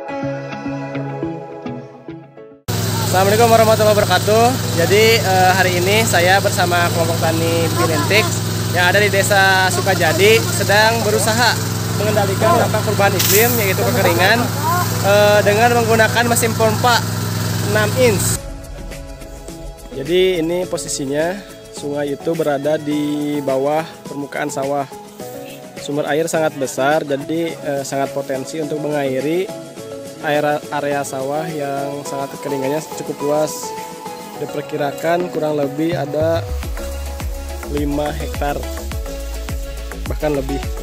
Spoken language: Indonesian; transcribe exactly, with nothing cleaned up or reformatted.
Assalamualaikum warahmatullahi wabarakatuh. Jadi eh, hari ini saya bersama kelompok tani Binentik yang ada di Desa Sukajadi sedang berusaha mengendalikan dampak perubahan iklim yaitu kekeringan eh, dengan menggunakan mesin pompa enam inch. Jadi ini posisinya, sungai itu berada di bawah permukaan sawah. Sumber air sangat besar, jadi eh, sangat potensi untuk mengairi area, area sawah yang sangat kekeringannya cukup luas. Diperkirakan kurang lebih ada lima hektar, bahkan lebih.